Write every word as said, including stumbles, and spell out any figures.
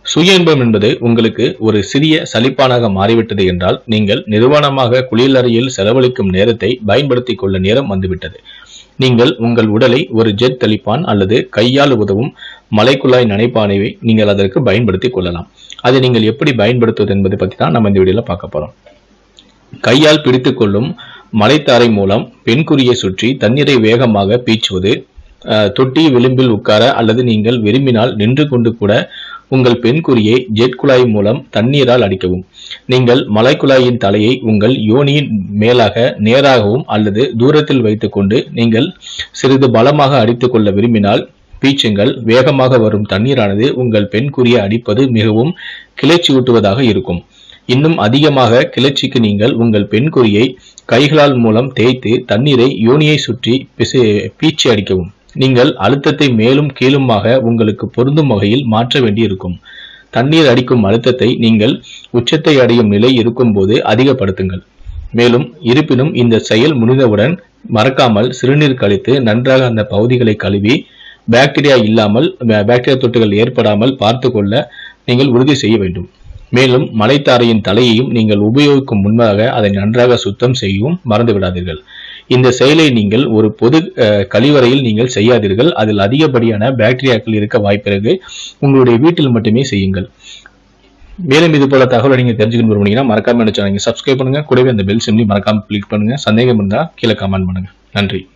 சுய இன்பம் என்பது உங்களுக்கு ஒரு சிறிய சலிப்பானாக மாறிவிட்டது என்றால் நீங்கள் நிர்வாணமாக குளியலறையில் செலவழிக்கும் நேரத்தை பயன்படுத்திக் கொள்ள நேரம் வந்துவிட்டது. நீங்கள் உங்கள் உடலை ஒரு ஜெட் தெளிப்பான் அல்லது கையால் உதவும் மலைக்குழாய் நனைப்பானை நீங்கள் அதற்கு பயன்படுத்திக் கொள்ளலாம். அதை நீங்கள் எப்படி பயன்படுத்துவது என்பதை பற்றி தான் நம்ம இந்த வீடியோல பார்க்க போறோம். கையால் பிடித்துக் கொள்ளும் மலைத்தாரை மூலம் பெண்குறியை சுற்றி தண்ணீரை வேகமாக பீச்சுவது, தொட்டி விளிம்பில் உட்கார அல்லது நீங்கள் விரும்பினால் நின்று கொண்டு கூட உங்கள் பெண்குறியை ஜெட் குழாய் மூலம் தண்ணீரால் அடிக்கவும். நீங்கள் மலைக்குழாயின் தலையை உங்கள் யோனியின் மேலாக நேராகவும் அல்லது தூரத்தில் வைத்துக் கொண்டு நீங்கள் சிறிது பலமாக அடித்துக் கொள்ள விரும்பினால் பீச்சுங்கள். வேகமாக வரும் தண்ணீரானது உங்கள் பெண்குறியை அடிப்பது மிகவும் கிளர்ச்சியூட்டுவதாக இருக்கும். இன்னும் அதிகமாக கிளர்ச்சிக்கு நீங்கள் உங்கள் பெண்குறியை கைகளால் மூலம் தேய்த்து தண்ணீரை யோனியை சுற்றி பீச்சி அடிக்கவும். நீங்கள் அழுத்தத்தை மேலும் கீழுமாக உங்களுக்கு பொருந்தும் வகையில் மாற்ற வேண்டியிருக்கும். தண்ணீர் அடிக்கும் அழுத்தத்தை நீங்கள் உச்சத்தை அடையும் நிலை இருக்கும் போது அதிகப்படுத்துங்கள். மேலும் இருப்பினும் இந்த செயல் முடிந்தவுடன் மறக்காமல் சிறுநீர் கழித்து நன்றாக அந்த பகுதிகளை கழுவி பாக்டீரியா இல்லாமல் பாக்டீரியா தொட்டுகள் ஏற்படாமல் பார்த்து கொள்ள நீங்கள் உறுதி செய்ய வேண்டும். மேலும் மலைத்தாரையின் தலையையும் நீங்கள் உபயோகிக்கும் முன்பாக அதை நன்றாக சுத்தம் செய்யவும் மறந்து விடாதீர்கள். இந்த செயலை நீங்கள் ஒரு பொது கழிவறையில் நீங்கள் செய்யாதீர்கள். அதில் அதிகப்படியான பாக்டீரியாக்கள் இருக்க வாய்ப்பிற்கு உங்களுடைய வீட்டில் மட்டுமே செய்யுங்கள். மேலும் இது போல தகவலை நீங்க தெரிஞ்சுக்கணும் விரும்புனீங்கன்னா மறக்காம சேனலை சப்ஸ்கிரைப் பண்ணுங்க. கூடவே அந்த பெல் சிம்லையும் மறக்காம கிளிக் பண்ணுங்க. சந்தேகம் இருந்தா கீழே கமெண்ட் பண்ணுங்க. நன்றி.